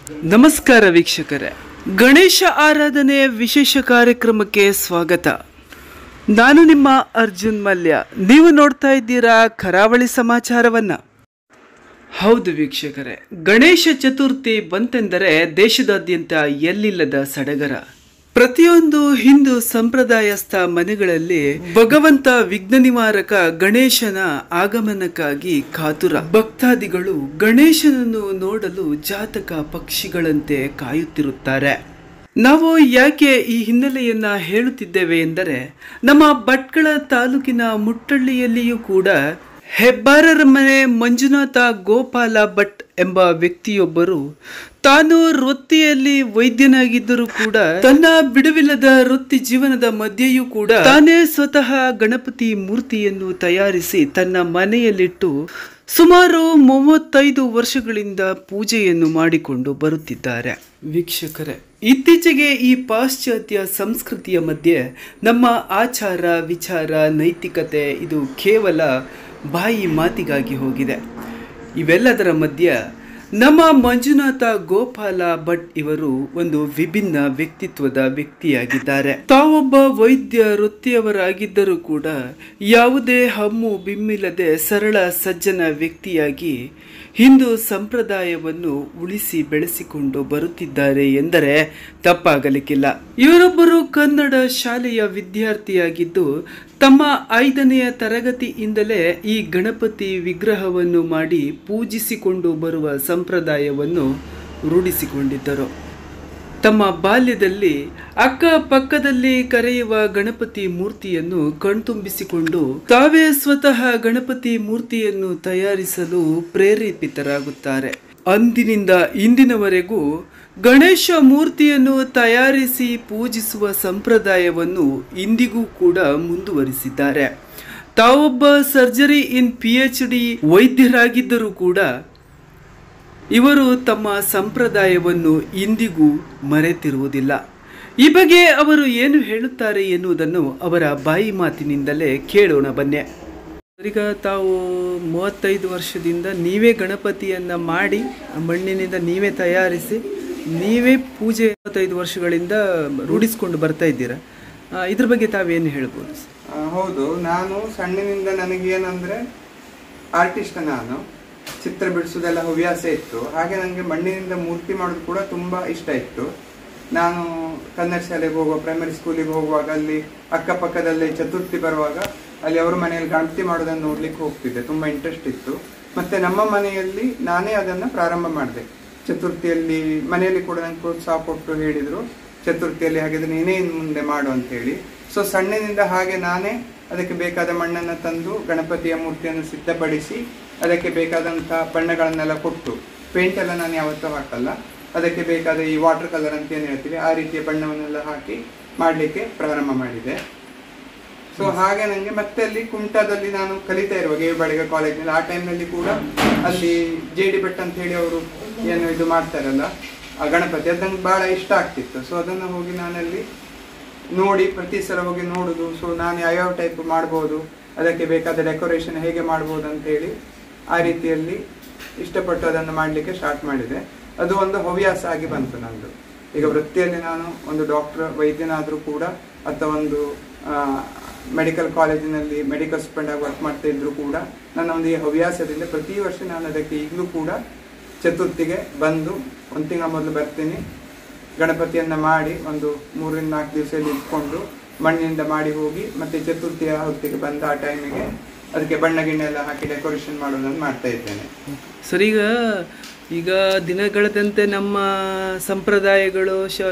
ನಮಸ್ಕಾರ ವೀಕ್ಷಕರೇ, ಗಣೇಶ ಆರಾಧನೆ ವಿಶೇಷ ಕಾರ್ಯಕ್ರಮಕ್ಕೆ ಸ್ವಾಗತ. ನಾನು ನಿಮ್ಮ ಅರ್ಜುನ್ ಮಲ್ಯ. ನೀವು ನೋಡ್ತಾ ಇದ್ದೀರಾ ಕರಾವಳಿ ಸಮಾಚಾರವನ್ನ. ಹೌದು ವೀಕ್ಷಕರೇ, ಗಣೇಶ ಚತುರ್ಥಿ ಬಂತೆಂದರೆ ದೇಶದಾದ್ಯಂತ ಎಲ್ಲಿಲ್ಲದ ಸಡಗರ. ಪ್ರತಿಯೊಂದು ಹಿಂದೂ ಸಂಪ್ರದಾಯಸ್ಥ ಮನೆಗಳಲ್ಲಿ ಭಗವಂತ ವಿಘ್ನ ನಿವಾರಕ ಗಣೇಶನ ಆಗಮನಕ್ಕಾಗಿ ಕಾತುರ. ಭಕ್ತಾದಿಗಳು ಗಣೇಶನನ್ನು ನೋಡಲು ಜಾತಕ ಪಕ್ಷಿಗಳಂತೆ ಕಾಯುತ್ತಿರುತ್ತಾರೆ. ನಾವು ಯಾಕೆ ಈ ಹಿನ್ನೆಲೆಯನ್ನ ಹೇಳುತ್ತಿದ್ದೇವೆ ಎಂದರೆ, ನಮ್ಮ ಭಟ್ಕಳ ತಾಲೂಕಿನ ಮುಟ್ಟಳ್ಳಿಯಲ್ಲಿಯೂ ಕೂಡ ಹೆಬ್ಬಾರರ ಮನೆ ಮಂಜುನಾಥ ಗೋಪಾಲ ಭಟ್ ಎಂಬ ವ್ಯಕ್ತಿಯೊಬ್ಬರು ತಾನು ವೃತ್ತಿಯಲ್ಲಿ ವೈದ್ಯನಾಗಿದ್ದರೂ ಕೂಡ ತನ್ನ ಬಿಡುವಿಲ್ಲದ ವೃತ್ತಿ ಜೀವನದ ಮಧ್ಯೆಯೂ ಕೂಡ ತಾನೇ ಸ್ವತಃ ಗಣಪತಿ ಮೂರ್ತಿಯನ್ನು ತಯಾರಿಸಿ ತನ್ನ ಮನೆಯಲ್ಲಿಟ್ಟು ಸುಮಾರು 35 ವರ್ಷಗಳಿಂದ ಪೂಜೆಯನ್ನು ಮಾಡಿಕೊಂಡು ಬರುತ್ತಿದ್ದಾರೆ. ವೀಕ್ಷಕರೇ, ಇತ್ತೀಚೆಗೆ ಈ ಪಾಶ್ಚಾತ್ಯ ಸಂಸ್ಕೃತಿಯ ಮಧ್ಯೆ ನಮ್ಮ ಆಚಾರ ವಿಚಾರ ನೈತಿಕತೆ ಇದು ಕೇವಲ ಬಾಯಿ ಮಾತಿಗಾಗಿ ಹೋಗಿದೆ. ಇವೆಲ್ಲದರ ಮಧ್ಯೆ ನಮ್ಮ ಮಂಜುನಾಥ ಗೋಪಾಲ ಭಟ್ ಇವರು ಒಂದು ವಿಭಿನ್ನ ವ್ಯಕ್ತಿತ್ವದ ವ್ಯಕ್ತಿಯಾಗಿದ್ದಾರೆ. ತಾವೊಬ್ಬ ವೈದ್ಯ ವೃತ್ತಿಯವರಾಗಿದ್ದರೂ ಕೂಡ ಯಾವುದೇ ಹಮ್ಮು ಬಿಮ್ಮಿಲ್ಲದೆ ಸರಳ ಸಜ್ಜನ ವ್ಯಕ್ತಿಯಾಗಿ ಹಿಂದೂ ಸಂಪ್ರದಾಯವನ್ನು ಉಳಿಸಿ ಬೆಳೆಸಿಕೊಂಡು ಬರುತ್ತಿದ್ದಾರೆ ಎಂದರೆ ತಪ್ಪಾಗಲಿಕ್ಕಿಲ್ಲ. ಇವರೊಬ್ಬರು ಕನ್ನಡ ಶಾಲೆಯ ವಿದ್ಯಾರ್ಥಿಯಾಗಿದ್ದು ತಮ್ಮ 5ನೇ ತರಗತಿಯಿಂದಲೇ ಈ ಗಣಪತಿ ವಿಗ್ರಹವನ್ನು ಮಾಡಿ ಪೂಜಿಸಿಕೊಂಡು ಬರುವ ಸಂಪ್ರದಾಯವನ್ನು ರೂಢಿಸಿಕೊಂಡಿದ್ದರು. ತಮ್ಮ ಬಾಲ್ಯದಲ್ಲಿ ಅಕ್ಕಪಕ್ಕದಲ್ಲಿ ಕರೆಯುವ ಗಣಪತಿ ಮೂರ್ತಿಯನ್ನು ಕಣ್ತುಂಬಿಸಿಕೊಂಡು ತಾವೇ ಸ್ವತಃ ಗಣಪತಿ ಮೂರ್ತಿಯನ್ನು ತಯಾರಿಸಲು ಪ್ರೇರೇಪಿತರಾಗುತ್ತಾರೆ. ಅಂದಿನಿಂದ ಇಂದಿನವರೆಗೂ ಗಣೇಶ ಮೂರ್ತಿಯನ್ನು ತಯಾರಿಸಿ ಪೂಜಿಸುವ ಸಂಪ್ರದಾಯವನ್ನು ಇಂದಿಗೂ ಕೂಡ ಮುಂದುವರಿಸಿದ್ದಾರೆ. ತಾವೊಬ್ಬ ಸರ್ಜರಿ ಇನ್ PhD ವೈದ್ಯರಾಗಿದ್ದರೂ ಕೂಡ ಇವರು ತಮ್ಮ ಸಂಪ್ರದಾಯವನ್ನು ಇಂದಿಗೂ ಮರೆತಿರುವುದಿಲ್ಲ. ಈ ಬಗ್ಗೆ ಅವರು ಏನು ಹೇಳುತ್ತಾರೆ ಎನ್ನುವುದನ್ನು ಅವರ ಬಾಯಿ ಮಾತಿನಿಂದಲೇ ಕೇಳೋಣ ಬನ್ನಿ. ಈಗ ತಾವು 35 ವರ್ಷದಿಂದ ನೀವೇ ಗಣಪತಿಯನ್ನು ಮಾಡಿ ಮಣ್ಣಿನಿಂದ ನೀವೇ ತಯಾರಿಸಿ ನೀವೇ ಪೂಜೆ 35 ವರ್ಷಗಳಿಂದ ರೂಢಿಸ್ಕೊಂಡು ಬರ್ತಾ ಇದ್ದೀರಾ. ಇದ್ರ ಬಗ್ಗೆ ತಾವೇನು ಹೇಳ್ಬೋದು? ಹೌದು, ನಾನು ಸಣ್ಣಿನಿಂದ ನನಗೇನಂದರೆ ಆರ್ಟಿಸ್ಟ್, ನಾನು ಚಿತ್ರ ಬಿಡಿಸೋದೆಲ್ಲ ಹವ್ಯಾಸ ಇತ್ತು. ಹಾಗೆ ನನಗೆ ಮಣ್ಣಿನಿಂದ ಮೂರ್ತಿ ಮಾಡೋದು ಕೂಡ ತುಂಬ ಇಷ್ಟ ಇತ್ತು. ನಾನು ಕನ್ನಡ ಶಾಲೆಗೆ ಹೋಗುವ, ಪ್ರೈಮರಿ ಸ್ಕೂಲಿಗೆ ಹೋಗುವಾಗ ಅಲ್ಲಿ ಅಕ್ಕಪಕ್ಕದಲ್ಲಿ ಚತುರ್ಥಿ ಬರುವಾಗ ಅಲ್ಲಿ ಅವ್ರ ಮನೆಯಲ್ಲಿ ಗಣಪತಿ ಮಾಡೋದನ್ನು ನೋಡ್ಲಿಕ್ಕೆ ಹೋಗ್ತಿದ್ದೆ. ತುಂಬ ಇಂಟ್ರೆಸ್ಟ್ ಇತ್ತು. ಮತ್ತೆ ನಮ್ಮ ಮನೆಯಲ್ಲಿ ನಾನೇ ಅದನ್ನು ಪ್ರಾರಂಭ ಮಾಡಿದೆ. ಚತುರ್ಥಿಯಲ್ಲಿ ಮನೆಯಲ್ಲಿ ಕೂಡ ನಂಗೆ ಪ್ರೋತ್ಸಾಹ ಕೊಟ್ಟು ಹೇಳಿದರು, ಚತುರ್ಥಿಯಲ್ಲಿ ಹಾಗಿದ್ರೆ ನೀನೇ ಇನ್ನು ಮುಂದೆ ಮಾಡು ಅಂತೇಳಿ. ಸೊ ಸಣ್ಣಿನಿಂದ ಹಾಗೆ ನಾನೇ ಅದಕ್ಕೆ ಬೇಕಾದ ಮಣ್ಣನ್ನು ತಂದು ಗಣಪತಿಯ ಮೂರ್ತಿಯನ್ನು ಸಿದ್ಧಪಡಿಸಿ ಅದಕ್ಕೆ ಬೇಕಾದಂಥ ಬಣ್ಣಗಳನ್ನೆಲ್ಲ ಕೊಟ್ಟು, ಪೇಂಟ್ ಎಲ್ಲ ನಾನು ಯಾವತ್ತೂ ಹಾಕಲ್ಲ, ಅದಕ್ಕೆ ಬೇಕಾದ ಈ ವಾಟರ್ ಕಲರ್ ಅಂತ ಏನು ಹೇಳ್ತೀವಿ ಆ ರೀತಿಯ ಬಣ್ಣವನ್ನೆಲ್ಲ ಹಾಕಿ ಮಾಡಲಿಕ್ಕೆ ಪ್ರಾರಂಭ ಮಾಡಿದೆ. ಸೊ ಹಾಗೆ ನನಗೆ ಮತ್ತೆ ಅಲ್ಲಿ ಕುಮಟಾದಲ್ಲಿ ನಾನು ಕಲಿತಾ ಇರುವಾಗ ಗೇರುಬಾಳಿಗ ಕಾಲೇಜಿನಲ್ಲಿ, ಆ ಟೈಮ್ನಲ್ಲಿ ಕೂಡ ಅಲ್ಲಿ JD ಭಟ್ ಅಂತ ಹೇಳಿ ಅವರು ಏನು ಇದು ಮಾಡ್ತಾರಲ್ಲ ಆ ಗಣಪತಿ, ಅದು ನಂಗೆ ಭಾಳ ಇಷ್ಟ ಆಗ್ತಿತ್ತು. ಸೊ ಅದನ್ನು ಹೋಗಿ ನಾನಲ್ಲಿ ನೋಡಿ ಪ್ರತಿ ಸಲ ಹೋಗಿ ನೋಡೋದು. ಸೊ ನಾನು ಯಾವ್ಯಾವ ಟೈಪ್ ಮಾಡ್ಬೋದು, ಅದಕ್ಕೆ ಬೇಕಾದ ಡೆಕೋರೇಷನ್ ಹೇಗೆ ಮಾಡ್ಬೋದು ಅಂತೇಳಿ ಆ ರೀತಿಯಲ್ಲಿ ಇಷ್ಟಪಟ್ಟು ಅದನ್ನು ಮಾಡಲಿಕ್ಕೆ ಸ್ಟಾರ್ಟ್ ಮಾಡಿದೆ. ಅದು ಒಂದು ಹವ್ಯಾಸ ಆಗಿ ಬಂತು ನಂದು. ಈಗ ವೃತ್ತಿಯಲ್ಲಿ ನಾನು ಒಂದು ಡಾಕ್ಟರ್ ವೈದ್ಯನಾದರೂ ಕೂಡ ಅಥವಾ ಒಂದು ಮೆಡಿಕಲ್ ಕಾಲೇಜಿನಲ್ಲಿ ಮೆಡಿಕಲ್ ಸ್ಟೂಡೆಂಟ್ ಆಗಿ ವರ್ಕ್ ಮಾಡ್ತಾ ಇದ್ರು ಕೂಡ ನನ್ನ ಒಂದು ಈ ಹವ್ಯಾಸದಿಂದ ಪ್ರತಿ ವರ್ಷ ನಾನು ಅದಕ್ಕೆ ಈಗಲೂ ಕೂಡ ಚತುರ್ಥಿಗೆ ಬಂದು 1 ತಿಂಗಳ ಮೊದಲು ಬರ್ತೀನಿ. ಗಣಪತಿಯನ್ನು ಮಾಡಿ ಒಂದು 3-4 ದಿವಸದಲ್ಲಿ ಇಟ್ಕೊಂಡು ಮಣ್ಣಿನಿಂದ ಮಾಡಿ ಹೋಗಿ ಮತ್ತೆ ಚತುರ್ಥಿಯ ಹೊತ್ತಿಗೆ ಬಂದ ಆ ಟೈಮಿಗೆ ಅದಕ್ಕೆ ಬಣ್ಣ ಗಿಣ್ಣೆ ಎಲ್ಲ ಹಾಕಿ ಡೆಕೋರೇಷನ್ ಮಾಡೋದನ್ನು ಮಾಡ್ತಾ ಇದ್ದೇನೆ. ಸರ್, ಈಗ ದಿನಗಳದಂತೆ ನಮ್ಮ ಸಂಪ್ರದಾಯಗಳು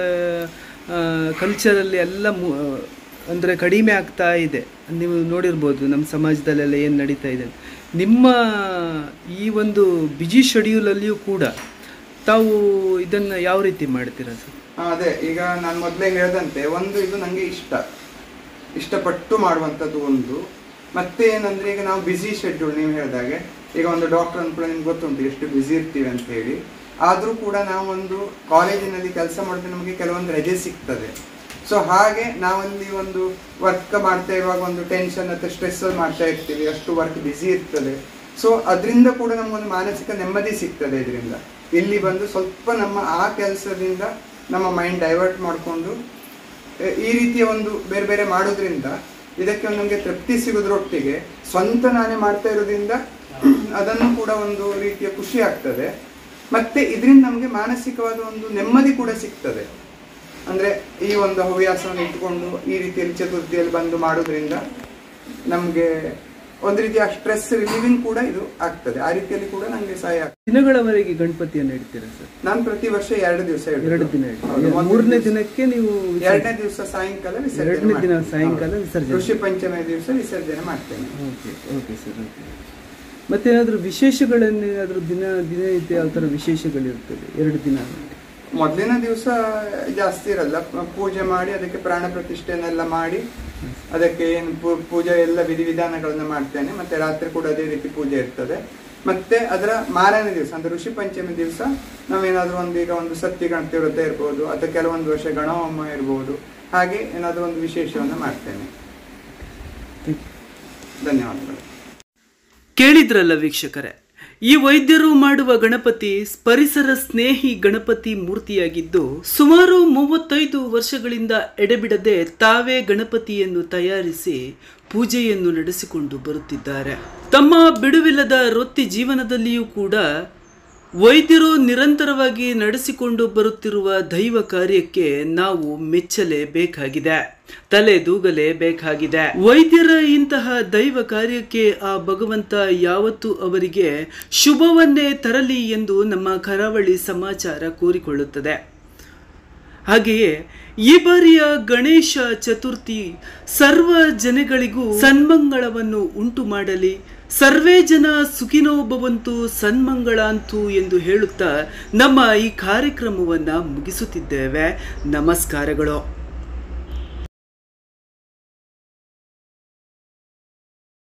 ಕಲ್ಚರಲ್ಲಿ ಎಲ್ಲ ಅಂದರೆ ಕಡಿಮೆ ಆಗ್ತಾ ಇದೆ. ನೀವು ನೋಡಿರ್ಬೋದು ನಮ್ಮ ಸಮಾಜದಲ್ಲೆಲ್ಲ ಏನು ನಡೀತಾ ಇದೆ. ನಿಮ್ಮ ಈ ಒಂದು ಬಿಜಿ ಶೆಡ್ಯೂಲಲ್ಲಿಯೂ ಕೂಡ ತಾವು ಇದನ್ನು ಯಾವ ರೀತಿ ಮಾಡ್ತೀರಾ ಸರ್? ಅದೇ, ಈಗ ನಾನು ಮೊದಲೇ ಹೇಳಿದಂತೆ ಒಂದು ಇದು ನನಗೆ ಇಷ್ಟಪಟ್ಟು ಮಾಡುವಂಥದ್ದು ಒಂದು. ಮತ್ತೆ ಏನಂದರೆ ಈಗ ನಾವು ಬಿಸಿ ಶೆಡ್ಯೂಲ್, ನೀವು ಹೇಳಿದಾಗೆ ಈಗ ಒಂದು ಡಾಕ್ಟರ್ ಅಂದ್ಕೂಡ ನಿಮ್ಗೆ ಗೊತ್ತುಂಟು ಎಷ್ಟು ಬ್ಯುಸಿ ಇರ್ತೀವಿ ಅಂತ ಹೇಳಿ. ಆದರೂ ಕೂಡ ನಾವೊಂದು ಕಾಲೇಜಿನಲ್ಲಿ ಕೆಲಸ ಮಾಡಿದ್ರೆ ನಮಗೆ ಕೆಲವೊಂದು ರಜೆ ಸಿಗ್ತದೆ. ಸೊ ಹಾಗೆ ನಾವಲ್ಲಿ ಒಂದು ವರ್ಕ್ ಮಾಡ್ತಾ ಇರುವಾಗ ಒಂದು ಟೆನ್ಷನ್ ಅಥವಾ ಸ್ಟ್ರೆಸ್ ಮಾಡ್ತಾ ಇರ್ತೀವಿ, ಅಷ್ಟು ವರ್ಕ್ ಬ್ಯುಸಿ ಇರ್ತದೆ. ಸೊ ಅದರಿಂದ ಕೂಡ ನಮಗೊಂದು ಮಾನಸಿಕ ನೆಮ್ಮದಿ ಸಿಗ್ತದೆ. ಇದರಿಂದ ಇಲ್ಲಿ ಬಂದು ಸ್ವಲ್ಪ ನಮ್ಮ ಆ ಕೆಲಸದಿಂದ ನಮ್ಮ ಮೈಂಡ್ ಡೈವರ್ಟ್ ಮಾಡಿಕೊಂಡು ಈ ರೀತಿಯ ಒಂದು ಬೇರೆ ಬೇರೆ ಮಾಡೋದ್ರಿಂದ ಇದಕ್ಕೆ ಒಂದು ನಮಗೆ ತೃಪ್ತಿ ಸಿಗೋದ್ರೊಟ್ಟಿಗೆ ಸ್ವಂತ ನಾನೇ ಮಾಡ್ತಾ ಇರೋದ್ರಿಂದ ಅದನ್ನು ಕೂಡ ಒಂದು ರೀತಿಯ ಖುಷಿ ಆಗ್ತದೆ. ಮತ್ತೆ ಇದರಿಂದ ನಮಗೆ ಮಾನಸಿಕವಾದ ಒಂದು ನೆಮ್ಮದಿ ಕೂಡ ಸಿಗ್ತದೆ. ಅಂದ್ರೆ ಈ ಒಂದು ಹವ್ಯಾಸವನ್ನು ಇಟ್ಕೊಂಡು ಈ ರೀತಿಯಲ್ಲಿ ಚತುರ್ಥಿಯಲ್ಲಿ ಬಂದು ಮಾಡೋದ್ರಿಂದ ನಮ್ಗೆ ಒಂದು ರೀತಿಯ ಸ್ಟ್ರೆಸ್ ರಿಲೀವಿಂಗ್ ಕೂಡ ಇದು ಆಗ್ತದೆ. ಆ ರೀತಿಯಲ್ಲಿ ಕೂಡ ನಂಗೆ ಸಹಾಯ ಆಗ್ತದೆ. ದಿನಗಳವರೆಗೆ ಗಣಪತಿಯನ್ನು ಇಡ್ತೀರಾ ಸರ್? ನಾನು ಪ್ರತಿ ವರ್ಷ 2 ದಿವಸ 2 ದಿನ ಇಡ್ತೀನಿ. 3ನೇ ದಿನಕ್ಕೆ ನೀವು 2ನೇ ದಿವಸ ಸಾಯಂಕಾಲ ವಿಸರ್ಜನೆ, 2ನೇ ದಿನ ಸಾಯಂಕಾಲ ವಿಸರ್ಜನೆ, ಋಷಿ ಪಂಚಮಿ ದಿವಸ ವಿಸರ್ಜನೆ ಮಾಡ್ತೇನೆ. Okay sir. ಮತ್ತೇನಾದ್ರೂ ವಿಶೇಷಗಳನ್ನೇನಾದ್ರೂ ದಿನನಿತ್ಯ ಯಾವ ಥರ ವಿಶೇಷಗಳಿರ್ತದೆ 2 ದಿನ? ಮೊದಲಿನ ದಿವಸ ಜಾಸ್ತಿ ಇರಲ್ಲ, ಪೂಜೆ ಮಾಡಿ ಅದಕ್ಕೆ ಪ್ರಾಣ ಪ್ರತಿಷ್ಠೆನೆಲ್ಲ ಮಾಡಿ ಅದಕ್ಕೆ ಏನು ಪೂಜೆ ಎಲ್ಲ ವಿಧಿವಿಧಾನಗಳನ್ನ ಮಾಡ್ತೇನೆ. ಮತ್ತೆ ರಾತ್ರಿ ಕೂಡ ಅದೇ ರೀತಿ ಪೂಜೆ ಇರ್ತದೆ. ಮತ್ತೆ ಅದರ ಮಾರನೇ ದಿವಸ ಅಂದ್ರೆ ಋಷಿ ಪಂಚಮಿ ದಿವಸ ನಾವೇನಾದ್ರೂ ಈಗ ಒಂದು ಸತ್ಯ ಗಣಪತಿ ವ್ರತ ಇರ್ಬೋದು ಅಥವಾ ಕೆಲವೊಂದು ವರ್ಷ ಗಣಹೋಮ ಇರ್ಬೋದು, ಹಾಗೆ ಏನಾದ್ರೂ ಒಂದು ವಿಶೇಷವನ್ನು ಮಾಡ್ತೇನೆ. ಧನ್ಯವಾದಗಳು. ಕೇಳಿದ್ರಲ್ಲ ವೀಕ್ಷಕರೇ, ಈ ವೈದ್ಯರು ಮಾಡುವ ಗಣಪತಿ ಪರಿಸರ ಸ್ನೇಹಿ ಗಣಪತಿ ಮೂರ್ತಿಯಾಗಿದ್ದು ಸುಮಾರು 35 ವರ್ಷಗಳಿಂದ ಎಡೆಬಿಡದೆ ತಾವೇ ಗಣಪತಿಯನ್ನು ತಯಾರಿಸಿ ಪೂಜೆಯನ್ನು ನಡೆಸಿಕೊಂಡು ಬರುತ್ತಿದ್ದಾರೆ. ತಮ್ಮ ಬಿಡುವಿಲ್ಲದ ವೃತ್ತಿ ಜೀವನದಲ್ಲಿಯೂ ಕೂಡ ವೈದ್ಯರು ನಿರಂತರವಾಗಿ ನಡೆಸಿಕೊಂಡು ಬರುತ್ತಿರುವ ದೈವ ಕಾರ್ಯಕ್ಕೆ ನಾವು ಮೆಚ್ಚಲೇಬೇಕಾಗಿದೆ, ತಲೆದೂಗಲೇಬೇಕಾಗಿದೆ. ವೈದ್ಯರ ಇಂತಹ ದೈವ ಕಾರ್ಯಕ್ಕೆ ಆ ಭಗವಂತ ಯಾವತ್ತೂ ಅವರಿಗೆ ಶುಭವನ್ನೇ ತರಲಿ ಎಂದು ನಮ್ಮ ಕರಾವಳಿ ಸಮಾಚಾರ ಕೋರಿಕೊಳ್ಳುತ್ತದೆ. ಹಾಗೆಯೇ ಈ ಬಾರಿಯ ಗಣೇಶ ಚತುರ್ಥಿ ಸರ್ವ ಜನಗಳಿಗೂ ಸನ್ಮಂಗಳವನ್ನು ಉಂಟು ಮಾಡಲಿ, ಸರ್ವೇ ಜನ ಸುಖಿನೋ ಭವಂತು ಸನ್ಮಂಗಳಾಂತು ಎಂದು ಹೇಳುತ್ತಾ ನಮ್ಮ ಈ ಕಾರ್ಯಕ್ರಮವನ್ನು ಮುಗಿಸುತ್ತಿದ್ದೇವೆ. ನಮಸ್ಕಾರಗಳು.